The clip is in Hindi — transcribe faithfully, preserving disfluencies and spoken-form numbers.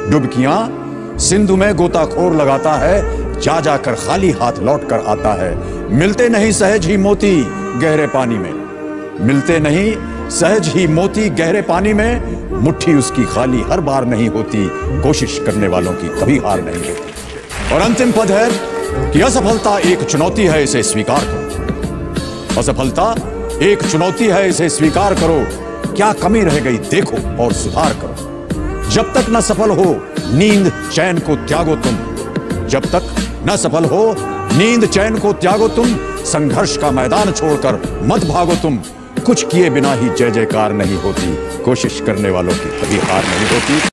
डुबकियां सिंधु में गोताखोर लगाता है, जा जाकर खाली हाथ लौट कर आता है। मिलते नहीं सहज ही मोती गहरे पानी में, मिलते नहीं सहज ही मोती गहरे पानी में, मुट्ठी उसकी खाली हर बार नहीं होती, कोशिश करने वालों की कभी हार नहीं होती। और अंतिम पद है कि असफलता एक चुनौती है, इसे स्वीकार करो। असफलता एक चुनौती है, इसे स्वीकार करो। क्या कमी रह गई देखो और सुधार करो। जब तक न सफल हो नींद चैन को त्यागो तुम, जब तक न सफल हो नींद चैन को त्यागो तुम, संघर्ष का मैदान छोड़कर मत भागो तुम। कुछ किए बिना ही जय जयकार नहीं होती, कोशिश करने वालों की कभी हार नहीं होती।